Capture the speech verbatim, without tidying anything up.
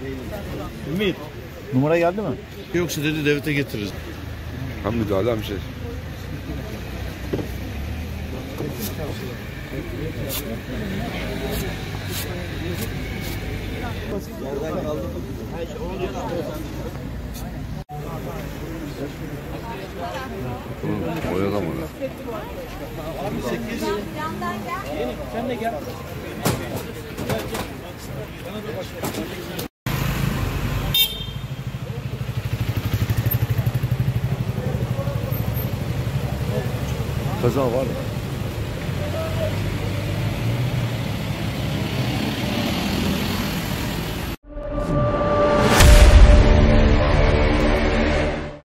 Ümit. Numara geldi mi? Yoksa dedi devlete getiririz. Hem müdahale hem şey. Hı, oynadamadı. Sen de gel. Kaza var mı?